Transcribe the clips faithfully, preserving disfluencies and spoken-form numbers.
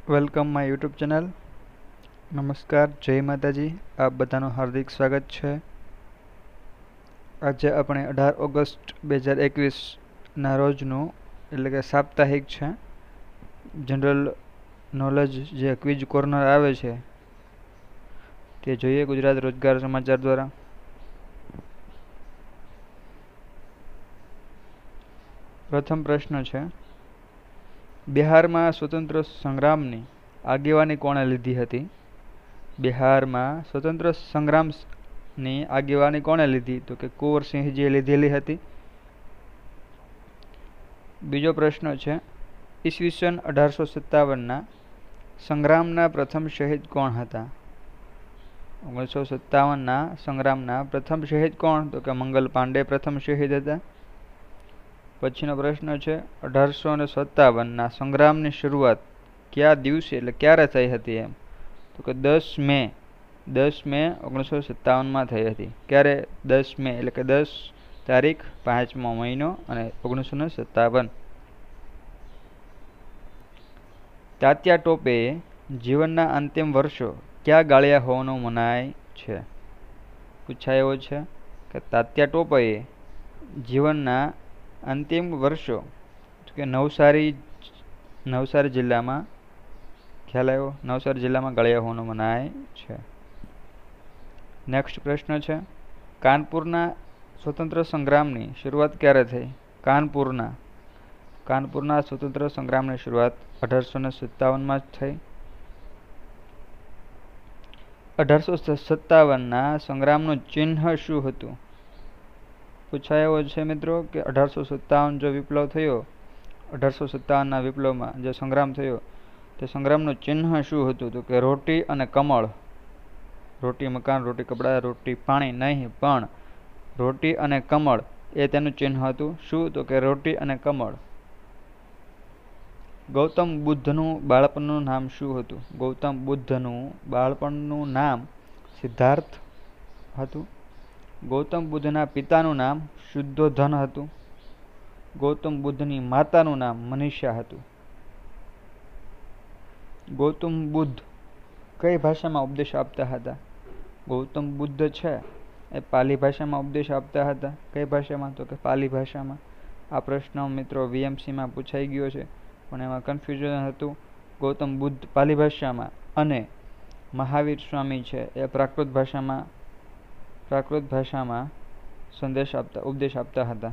Welcome my YouTube channel. નમસ્કાર, જય માતાજી. આપ બધાનું હાર્દિક સ્વાગત છે. આજે આપણે અઢાર ઓગસ્ટ બે હજાર એકવીસના રોજનું એટલે કે સાપ્તાહિક છે જનરલ નોલેજ જે ક્વિઝ કોર્નર આવે છે તે જોઈએ ગુજરાત રોજગાર સમાચાર દ્વારા. પ્રથમ પ્રશ્ન છે, બિહારમાં સ્વતંત્ર સંગ્રામની આગેવાની કોણે લીધી હતી? બિહારમાં સ્વતંત્ર સંગ્રામની આગેવાની કોણે લીધી? તો કે કુંવરસિંહજીએ લીધેલી હતી. બીજો પ્રશ્ન છે, ઈસવીસન અઢારસો સત્તાવનના સંગ્રામના પ્રથમ શહીદ કોણ હતા? ઓગણીસો સત્તાવનના સંગ્રામના પ્રથમ શહીદ કોણ? તો કે મંગલ પાંડે પ્રથમ શહીદ હતા. પછીનો પ્રશ્ન છે, અઢારસો ને સત્તાવનના સંગ્રામની શરૂઆત કયા દિવસે એટલે ક્યારે થઈ હતી? એમ તો કે દસ મે દસ મે ઓગણીસો સત્તાવનમાં થઈ હતી. ક્યારે? દસ મે એટલે કે દસ તારીખ પાંચમો મહિનો અને ઓગણીસો ને સત્તાવન. તાત્યા ટોપે જીવનના અંતિમ વર્ષો ક્યાં ગાળ્યા હોવાનું મનાય છે? પૂછાય એવો છે કે તાત્યા ટોપેએ જીવનના અંતિમ વર્ષો કે નવસારી નવસારી જિલ્લામાં ખ્યાલ આવ્યો નવસારી જિલ્લામાં ગાળ્યા હોવાનું મનાય છે. નેક્સ્ટ પ્રશ્ન છે, કાનપુરના સ્વતંત્ર સંગ્રામની શરૂઆત ક્યારે થઈ? કાનપુરના કાનપુરના સ્વતંત્ર સંગ્રામની શરૂઆત અઢારસો ને સત્તાવનમાં જ થઈ. અઢારસો સત્તાવનના સંગ્રામનું ચિહ્ન શું હતું? પૂછાય એવો છે મિત્રો કે અઢારસો સત્તાવન જો વિપ્લવ થયો અઢારસો સત્તાવનના વિપ્લવમાં જે સંગ્રામ થયો તે સંગ્રામનું ચિહ્ન શું હતું? તો કે રોટી અને કમળ. રોટી મકાન, રોટી કપડા, રોટી પાણી નહીં, પણ રોટી અને કમળ એ તેનું ચિહ્ન હતું. શું? તો કે રોટી અને કમળ. ગૌતમ બુદ્ધનું બાળપણનું નામ શું હતું? ગૌતમ બુદ્ધનું બાળપણનું નામ સિદ્ધાર્થ હતું. ગૌતમ બુદ્ધના પિતાનું નામ શુદ્ધોધન હતું. ગૌતમ બુદ્ધની માતાનું નામ મનીષા હતું. ગૌતમ બુદ્ધ કઈ ભાષામાં ઉપદેશ આપતા હતા? ગૌતમ બુદ્ધ છે એ પાલી ભાષામાં ઉપદેશ આપતા હતા. કઈ ભાષામાં? તો કે પાલી ભાષામાં. આ પ્રશ્ન મિત્રો વીએમસીમાં પૂછાઈ ગયો છે પણ એમાં કન્ફ્યુઝન હતું. ગૌતમ બુદ્ધ પાલી ભાષામાં અને મહાવીર સ્વામી છે એ પ્રાકૃત ભાષામાં પ્રાકૃત ભાષામાં સંદેશ આપતા ઉપદેશ આપતા હતા.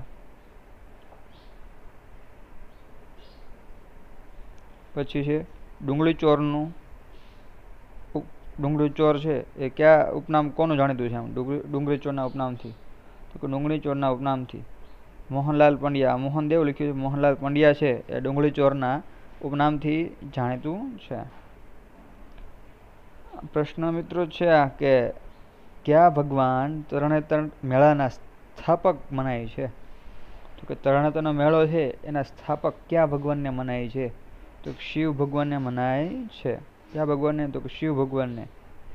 પછી છે ડુંગળી ચોરનું ડુંગળી ચોર છે એ કયા ઉપનામ કોનું જાણીતું છે? આમ ડુંગળી ચોરના ઉપનામથી તો કે ડુંગળી ચોરના ઉપનામથી મોહનલાલ પંડ્યા મોહનદેવ લખ્યું છે. મોહનલાલ પંડ્યા છે એ ડુંગળી ચોરના ઉપનામથી જાણીતું છે. પ્રશ્ન મિત્રો છે આ કે કયા ભગવાન તરણેતર મેળાના સ્થાપક મનાય છે? તો કે તરણેતરનો મેળો છે એના સ્થાપક કયા ભગવાનને મનાય છે? તો શિવ ભગવાનને મનાય છે. કયા ભગવાનને? તો કે શિવ ભગવાનને.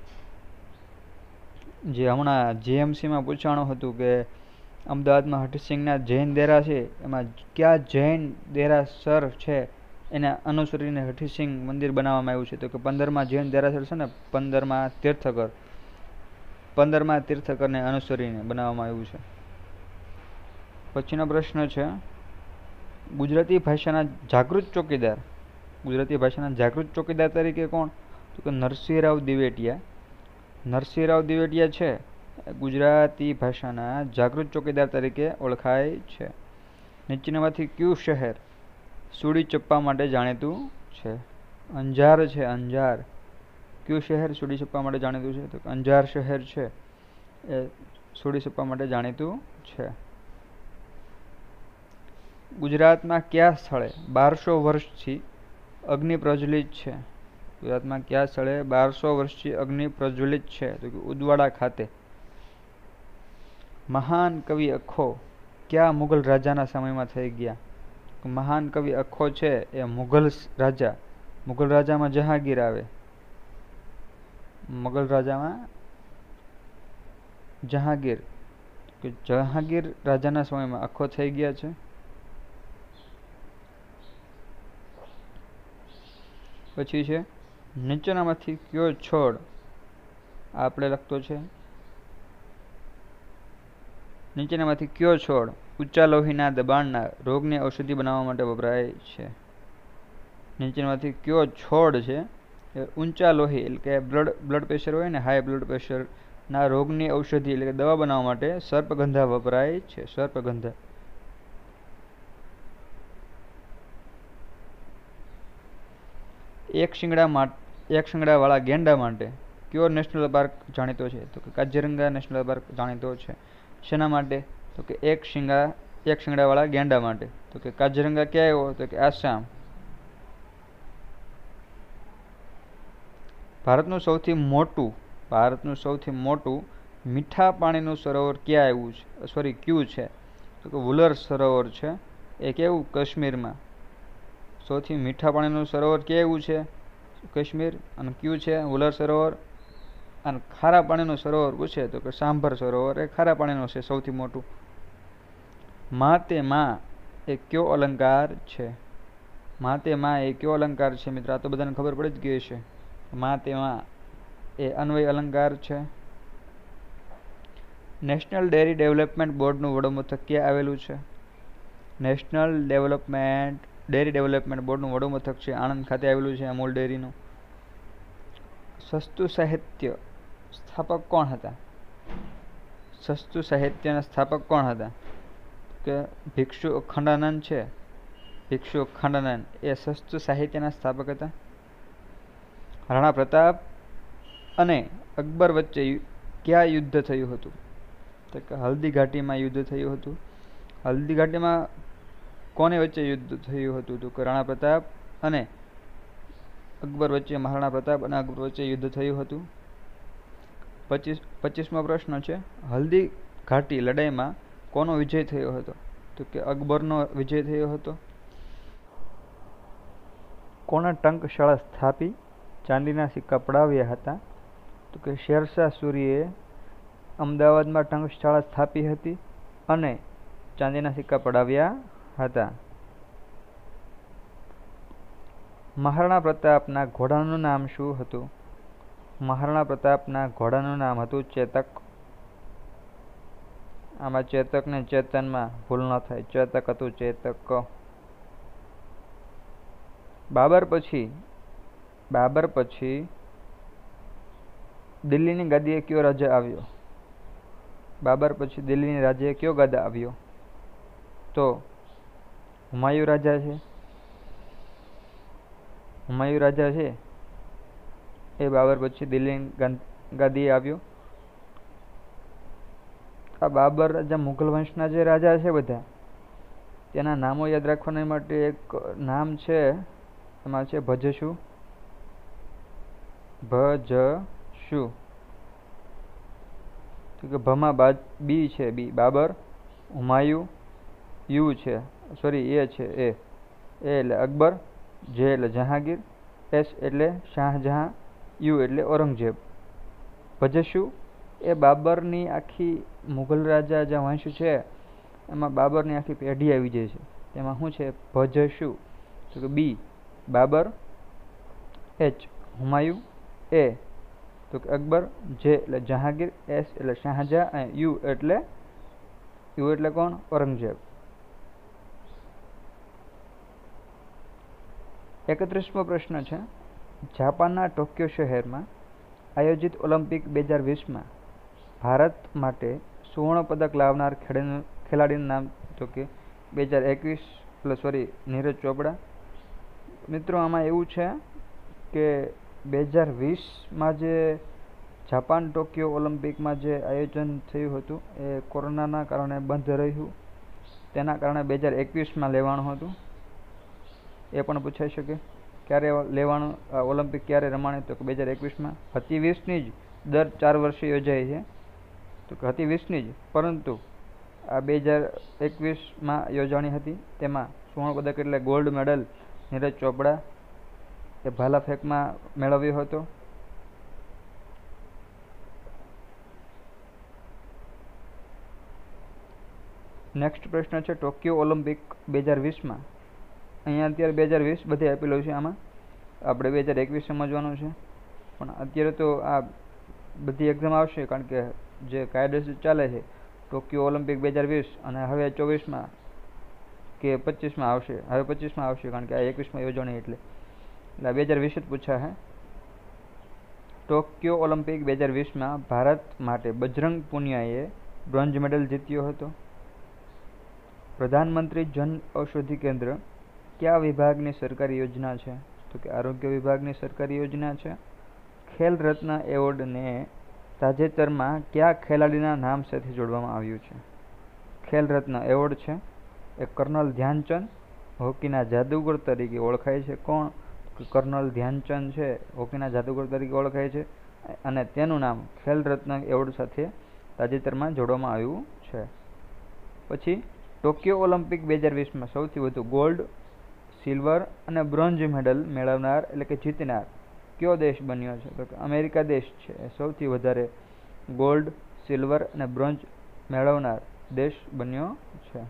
જે હમણાં જીએમસીમાં પૂછાણું હતું કે અમદાવાદમાં હઠસિંહના જૈન દેરા છે એમાં કયા જૈન દેરાસર છે એને અનુસરીને હઠસિંહ મંદિર બનાવવામાં આવ્યું છે? તો કે પંદરમાં જૈન દેરાસર છે ને પંદરમાં તીર્થકર પંદરમાં તીર્થકરને અનુસરીને બનાવવામાં આવ્યું છે. પછીનો પ્રશ્ન છે, ગુજરાતી ભાષાના જાગૃત ચોકીદાર ગુજરાતી ભાષાના જાગૃત ચોકીદાર તરીકે કોણ? તો કે નરસિંહરાવ દિવેટિયા. નરસિંહરાવ દિવેટિયા છે ગુજરાતી ભાષાના જાગૃત ચોકીદાર તરીકે ઓળખાય છે. નીચેનામાંથી કયું શહેર સુડી ચપ્પા માટે જાણીતું છે? અંજાર છે. અંજાર. કયું શહેર સુડી ચપ્પા માટે જાણીતું છે? તો અંજાર શહેર છે એ સુડી ચપ્પા માટે જાણીતું છે. ગુજરાતમાં કયા સ્થળે બારસો વર્ષથી અગ્નિ પ્રજ્વલિત છે? ગુજરાતમાં કયા સ્થળે બારસો વર્ષથી અગ્નિ પ્રજ્વલિત છે? તો કે ઉદવાડા ખાતે. મહાન કવિ અખો કયા મુગલ રાજાના સમયમાં થઈ ગયા? મહાન કવિ અખો છે એ મુગલ રાજા મુગલ રાજામાં જહાંગીર આવે. મુગલ રાજામાં જહાંગીર કે જહાંગીર રાજાના સમયમાં અખો થઈ ગયા છે. પછી છે નીચેનામાંથી કયો છોડ આપણે લખતો છે નીચેનામાંથી કયો છોડ ઊંચા લોહીના દબાણના રોગની ઔષધિ બનાવવા માટે વપરાય છે? નીચેનામાંથી કયો છોડ છે એ ઊંચા લોહી એટલે કે બ્લડ બ્લડ પ્રેશર હોય ને, હાઈ બ્લડ પ્રેશર ના રોગની ઔષધિ એટલે કે દવા બનાવવા માટે સર્પગંધા વપરાય છે? સર્પગંધા. એક શિંગડા માટે એક શિંગડા વાળા ગેંડા માટે કયો નેશનલ પાર્ક જાણીતો છે? તો કે કાજીરંગા નેશનલ પાર્ક જાણીતો છે. શેના માટે? તો કે એક શિંગડા એક શિંગડા વાળા ગેંડા માટે. તો કે કાજીરંગા ક્યાં આવ્યો? તો કે આસામ. ભારતનું સૌથી મોટું ભારતનું સૌથી મોટું મીઠા પાણીનું સરોવર ક્યાં આવ્યું છે? સોરી ક્યું છે? તો કે વુલર સરોવર છે. એ કેવું? કાશ્મીરમાં. સૌથી મીઠા પાણીનું સરોવર ક્યાં આવ્યું છે? કાશ્મીર. અને ક્યું છે? વુલર સરોવર. અને ખારા પાણીનું સરોવર પૂછે તો કે સાંભર સરોવર એ ખારા પાણીનું છે સૌથી મોટું. મા તે મા એ કયો અલંકાર છે? મા તે મા એ કયો અલંકાર છે? મિત્રો આ તો બધાને ખબર પડી જ ગઈ છે. મા તે મા એ અન્વય અલંકાર છે. નેશનલ ડેરી ડેવલપમેન્ટ બોર્ડનું વડું મથક ક્યાં આવેલું છે? નેશનલ ડેવલપમેન્ટ ડેરી ડેવલપમેન્ટ બોર્ડનું વડું મથક છે આણંદ ખાતે આવેલું છે અમૂલ ડેરીનું. સસ્તું સાહિત્ય સ્થાપક કોણ હતા? સસ્તું સાહિત્યના સ્થાપક કોણ હતા? કે ભિક્ષુ અખંડાનંદ છે. ભિક્ષુ અખંડાનંદ એ સસ્તું સાહિત્યના સ્થાપક હતા. રાણા પ્રતાપ અને અકબર વચ્ચે ક્યાં યુદ્ધ થયું હતું? તો કે હલ્દી ઘાટીમાં યુદ્ધ થયું હતું. હલ્દી ઘાટીમાં કોને વચ્ચે યુદ્ધ થયું હતું? તો કે રાણા પ્રતાપ અને અકબર વચ્ચે મહારાણા પ્રતાપ અને અકબર વચ્ચે યુદ્ધ થયું હતું. પચીસ પચીસમો પ્રશ્ન છે હલ્દી ઘાટી લડાઈમાં કોનો વિજય થયો હતો? તો કે અકબરનો વિજય થયો હતો. કોણે ટંકશાળા સ્થાપી ચાંદીના સિક્કા પડાવ્યા હતા? તો કે શેરશાહ સૂરીએ અમદાવાદમાં ટંકશાળા સ્થાપી હતી અને ચાંદીના સિક્કા પડાવ્યા હતા. મહારાણા પ્રતાપના ઘોડાનું નામ શું હતું? મહારાણા પ્રતાપના ઘોડાનું નામ હતું ચેતક. આમાં ચેતક ને ચેતનમાં ભૂલ ન થાય. ચેતક હતું ચેતક. બાબર પછી બાબર પછી દિલ્હીની ગાદીએ કયો રાજા આવ્યો? બાબર પછી દિલ્હીની રાજ્યએ કયો ગાદા આવ્યો? તો હુમાયુ રાજા છે. હુમાયુ રાજા છે એ બાબર પછી દિલ્હીની ગાદીએ આવ્યો. આ બાબર રાજા મુઘલ વંશના જે રાજા છે બધા તેના નામો યાદ રાખવાના માટે એક નામ છે, એમાં છે ભજશુ. ભજશુ તો કે ભમા બાદ બી છે બી બાબર, હુમાયુ, યુ છે સોરી એ છે એ એ એટલે અકબર, જે એટલે જહાંગીર, એસ એટલે શાહજહાં, યુ એટલે ઔરંગઝેબ. ભજશુ એ બાબરની આખી મુઘલ રાજા જે વંશ છે એમાં બાબરની આખી પેઢી આવી જાય છે. તેમાં શું છે? ભજશુ. તો કે B Babur, H Humayun, A તો કે અકબર, જે એટલે જહાંગીર, એસ એટલે શાહજહાં અને યુ એટલે યુ એટલે કોણ? ઔરંગઝેબ. એકત્રીસમો પ્રશ્ન છે જાપાનના ટોક્યો શહેરમાં આયોજિત ઓલિમ્પિક બે હજાર વીસમાં ભારત માટે સુવર્ણ પદક લાવનાર ખેલાડીનું નામ? તો કે બે હજાર એકવીસ પ્લસ સોરી નીરજ ચોપડા. મિત્રો આમાં એવું છે કે બે હજાર વીસમાં જે જાપાન ટોક્યો ઓલિમ્પિકમાં જે આયોજન થયું હતું એ કોરોનાના કારણે બંધ રહ્યું. તેના કારણે બે હજાર એકવીસમાં લેવાનું હતું. એ પણ પૂછાઈ શકે ક્યારે લેવાનું ઓલિમ્પિક ક્યારે રમાણે? તો કે બે હજાર એકવીસમાં. હતી વીસની જ દર ચાર વર્ષે યોજાય છે. તો કે હતી વીસની જ પરંતુ આ બે હજાર એકવીસમાં યોજાણી હતી. તેમાં સુવર્ણ પદક એટલે ગોલ્ડ મેડલ નીરજ ચોપડા એ ભાલા ફેંકમાં મેળવ્યો હતો. નેક્સ્ટ પ્રશ્ન છે ટોક્યો ઓલિમ્પિક બે હજાર વીસમાં. અહીંયા અત્યારે બે હજાર વીસ બધે આપેલું છે. આમાં આપણે બે હજાર એકવીસ સમજવાનું છે, પણ અત્યારે તો આ બધી એક્ઝામ આવશે, કારણ કે જે કાયદેસર ચાલે છે ટોક્યો ઓલિમ્પિક બે હજાર વીસ અને હવે ચોવીસમાં કે પચીસમાં આવશે, હવે પચીસમાં આવશે, કારણ કે આ એકવીસમાં યોજવાની એટલે એટલે બે હજાર વીસ જ પૂછા છે. ટોક્યો ઓલિમ્પિક બે હજાર વીસમાં ભારત માટે બજરંગ પુનિયાએ બ્રોન્ઝ મેડલ જીત્યો હતો. પ્રધાનમંત્રી જન ઔષધિ કેન્દ્ર કયા વિભાગની સરકારી યોજના છે? તો કે આરોગ્ય વિભાગની સરકારી યોજના છે. ખેલ રત્ન એવોર્ડને તાજેતરમાં કયા ખેલાડીના નામ સાથે જોડવામાં આવ્યું છે? ખેલ રત્ન એવોર્ડ છે એ કર્નલ ધ્યાનચંદ હોકીના જાદુગર તરીકે ઓળખાય છે. કોણ? કર્નલ ધ્યાનચંદ છે હોકીના જાદુગર તરીકે ઓળખાય છે, અને તેનું નામ ખેલ રત્ન એવોર્ડ સાથે તાજેતરમાં જોડવામાં આવ્યું છે. પછી ટોક્યો ઓલિમ્પિક બે હજાર વીસમાં સૌથી વધુ ગોલ્ડ, સિલ્વર અને બ્રોન્ઝ મેડલ મેળવનાર એટલે કે જીતનાર કયો દેશ બન્યો છે? તો કે અમેરિકા દેશ છે એ સૌથી વધારે ગોલ્ડ, સિલ્વર અને બ્રોન્ઝ મેળવનાર દેશ બન્યો છે.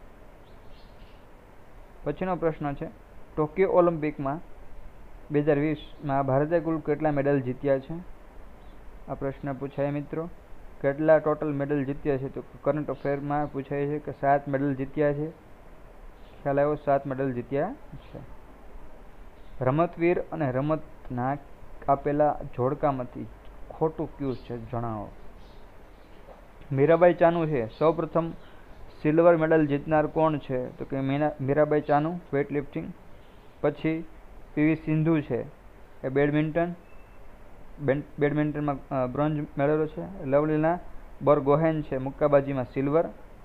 પછીનો પ્રશ્ન છે ટોક્યો ઓલિમ્પિકમાં બે હજાર વીસમાં ભારતે કુલ કેટલા મેડલ જીત્યા છે? આ પ્રશ્ન પૂછાય મિત્રો. કેટલા ટોટલ મેડલ જીત્યા છે? તો કરંટ અફેરમાં પૂછાય છે કે સાત મેડલ જીત્યા છે. ખ્યાલ આવ્યો? સાત મેડલ જીત્યા છે. રમતવીર અને રમતના આપેલા જોડકામાંથી ખોટું કયું છે જણાવો. મીરાબાઈ ચાનુ છે સૌ પ્રથમ સિલ્વર મેડલ જીતનાર કોણ છે? તો કે મીરાબાઈ ચાનુ વેઇટ લિફ્ટિંગ. પછી પીવી સિંધુ છે એ બેડમિન્ટન બેડમિન્ટનમાં બ્રોન્ઝ મેળવેલો છે. લવલીના બોરગોહેન છે મુક્કાબાજીમાં સિલ્વર.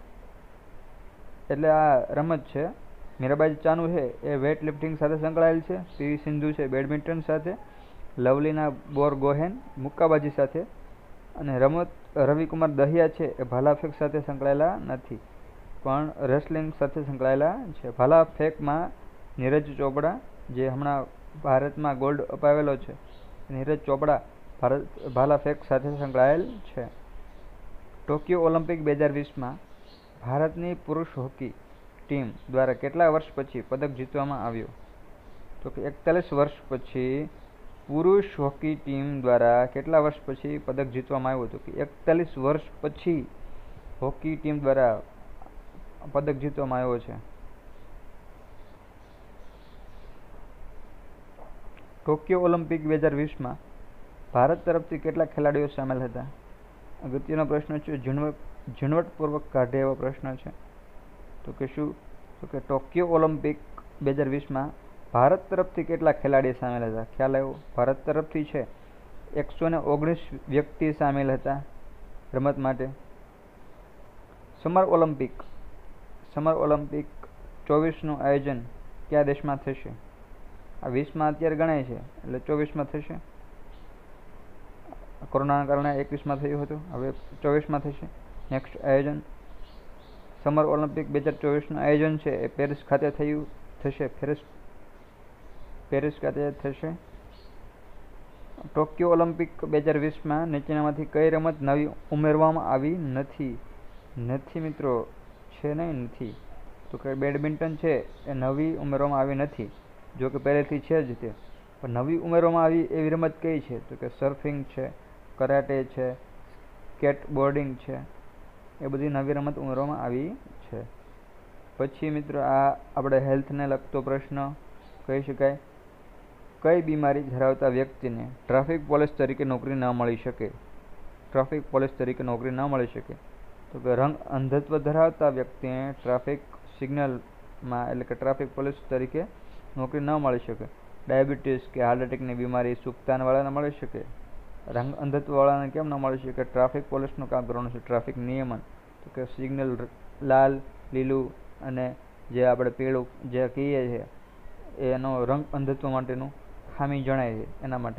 એટલે આ રમત છે મીરાબાઈ ચાનુ છે એ વેઇટ લિફ્ટિંગ સાથે સંકળાયેલ છે. પીવી સિંધુ છે બેડમિન્ટન સાથે. લવલીના બોરગોહેન મુક્કાબાજી સાથે. અને રમત રવિકુમાર દહિયા છે એ ભાલા ફેંક સાથે સંકળાયેલા નથી, પણ રેસલિંગ સાથે સંકળાયેલા છે. ભાલા ફેંકમાં નીરજ ચોપડા જે હમણાં ભારતમાં ગોલ્ડ અપાવેલો છે, નીરજ ચોપડા ભારત ભાલા ફેંક સાથે સંકળાયેલ છે. ટોક્યો ઓલિમ્પિક બે હજાર વીસમાં ભારતની પુરુષ હોકી ટીમ દ્વારા કેટલા વર્ષ પછી પદક જીતવામાં આવ્યો? તો કે એકતાલીસ વર્ષ પછી પુરુષ હોકી ટીમ દ્વારા કેટલા વર્ષ પછી પદક જીતવામાં આવ્યું હતું? કે એકતાલીસ વર્ષ પછી હોકી ટીમ દ્વારા પદક જીતવામાં આવ્યો છે. ટોક્યો ઓલિમ્પિક બે હજાર વીસમાં ભારત તરફથી કેટલા ખેલાડીઓ સામેલ હતા? અગત્યનો પ્રશ્ન છે, ઝીણવટ ઝીણવટપૂર્વક કાઢે એવો પ્રશ્ન છે. તો કે શું? તો કે ટોક્યો ઓલિમ્પિક બે હજાર વીસમાં ભારત તરફથી કેટલા ખેલાડી સામેલ હતા? ખ્યાલ આવ્યો? ભારત તરફથી છે એકસો ને ઓગણીસ વ્યક્તિ સામેલ હતા રમત માટે. સમર ઓલિમ્પિક સમર ઓલિમ્પિક ચોવીસનું આયોજન કયા દેશમાં થશે? આ વીસમાં અત્યારે ગણાય છે એટલે ચોવીસમાં થશે. કોરોનાના કારણે એકવીસમાં થયું હતું, હવે ચોવીસમાં થશે. નેક્સ્ટ આયોજન સમર ઓલિમ્પિક બે હજાર ચોવીસનું આયોજન છે એ પેરિસ ખાતે થયું થશે પેરિસ પેરિસ ખાતે થશે. ટોક્યો ઓલિમ્પિક બે હજાર વીસમાં નીચેનામાંથી કઈ રમત નવી ઉમેરવામાં આવી નથી? નથી મિત્રો, છે નહીં નથી. તો કે બેડમિન્ટન છે એ નવી ઉમેરવામાં આવી નથી, જો કે પહેલેથી છે જ તે, પણ નવી ઉમેરવામાં આવી એવી રમત કઈ છે? તો કે સર્ફિંગ છે, કરાટે છે, સ્કેટબોર્ડિંગ છે, એ બધી નવી રમત ઉમેરવામાં આવી છે. પછી મિત્રો આ આપણે હેલ્થને લગતો પ્રશ્ન કહી શકાય. કઈ બીમારી ધરાવતા વ્યક્તિને ટ્રાફિક પોલીસ તરીકે નોકરી ન મળી શકે? ટ્રાફિક પોલીસ તરીકે નોકરી ન મળી શકે તો કે રંગ અંધત્વ ધરાવતા વ્યક્તિને ટ્રાફિક સિગ્નલમાં એટલે કે ટ્રાફિક પોલીસ તરીકે નોકરી ન મળી શકે. ડાયાબિટીસ કે હાર્ટ એટેકની બીમારી સુક્તાનવાળાને મળી શકે. રંગ અંધત્વવાળાને કેમ ન મળી શકે? ટ્રાફિક પોલીસનું કામ કરવાનું છે, ટ્રાફિક નિયમન. તો કે સિગ્નલ લાલ, લીલું અને જે આપણે પીળું જે કહીએ છીએ એનો રંગ અંધત્વ માટેનું ખામી જણાય છે એના માટે.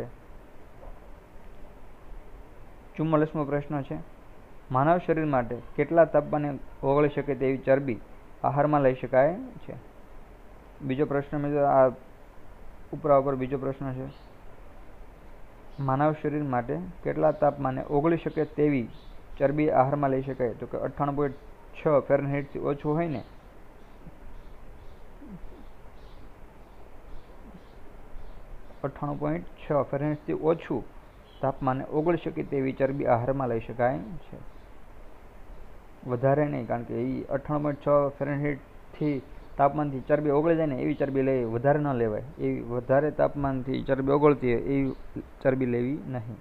ચુમ્માલીસમો પ્રશ્ન છે, માનવ શરીર માટે કેટલા તાપમાને ઓગળી શકે તેવી ચરબી આહારમાં લઈ શકાય છે? બીજો પ્રશ્ન મિત્રો આ ઉપરા ઉપર બીજો પ્રશ્ન છે, માનવ શરીર માટે કેટલા તાપમાને ઓગળી શકે તેવી ચરબી આહારમાં લઈ શકાય? તો કે અઠ્ઠાણું પોઈન્ટ છ ફેરનહીટથી ઓછું હોય ને અઠ્ઠાણું પોઈન્ટ છ ફેરનહીટથી ઓછું તાપમાને ઓગળી શકે તેવી ચરબી આહારમાં લઈ શકાય છે. વધારે નહીં, કારણ કે એ અઠ્ઠાણું પોઈન્ટ છ ફેરનહીટથી તાપમાનથી ચરબી ઓગળી જાય ને એવી ચરબી લેવી, વધારે ન લેવાય. એવી વધારે તાપમાનથી ચરબી ઓગળતી હોય એવી ચરબી લેવી નહીં.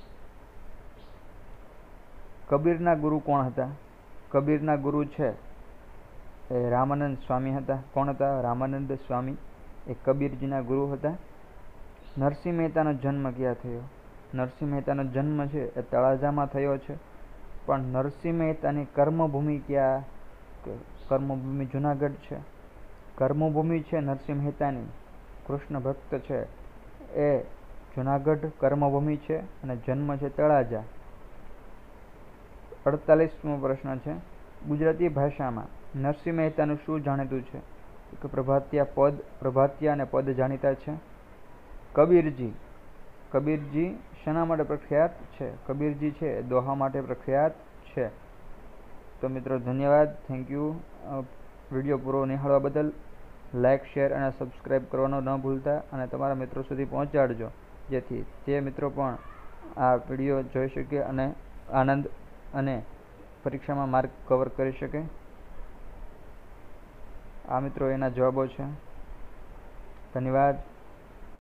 કબીરના ગુરુ કોણ હતા? કબીરના ગુરુ છે એ રામાનંદ સ્વામી હતા. કોણ હતા? રામાનંદ સ્વામી એ કબીરજીના ગુરુ હતા. નરસિંહ મહેતાનો જન્મ ક્યાં થયો? નરસિંહ મહેતાનો જન્મ છે એ તળાજામાં થયો છે. પણ નરસિંહ મહેતાની કર્મભૂમિ ક્યાં? કર્મભૂમિ જુનાગઢ છે. કર્મભૂમિ છે નરસિંહ મહેતાની, કૃષ્ણ ભક્ત છે એ જુનાગઢ કર્મભૂમિ છે અને જન્મ છે તળાજા. અડતાલીસમો પ્રશ્ન છે, ગુજરાતી ભાષામાં નરસિંહ મહેતાનું શું જાણીતું છે? કે પ્રભાતિયા પદ, પ્રભાતિયા અને પદ જાણીતા છે. કબીરજી, કબીરજી શેના માટે પ્રખ્યાત છે? કબીરજી છે દોહા માટે પ્રખ્યાત છે. તો મિત્રો ધન્યવાદ, થેન્ક યુ. વિડીયો પૂરો નિહાળવા બદલ લાઇક, શેર અને સબસ્ક્રાઈબ કરવાનું ન ભૂલતા અને તમારા મિત્રો સુધી પહોંચાડજો, જેથી તે મિત્રો પણ આ વિડીયો જોઈ શકે અને આનંદ અને પરીક્ષામાં માર્ક કવર કરી શકે. આ મિત્રો એના જવાબો છે. ધન્યવાદ.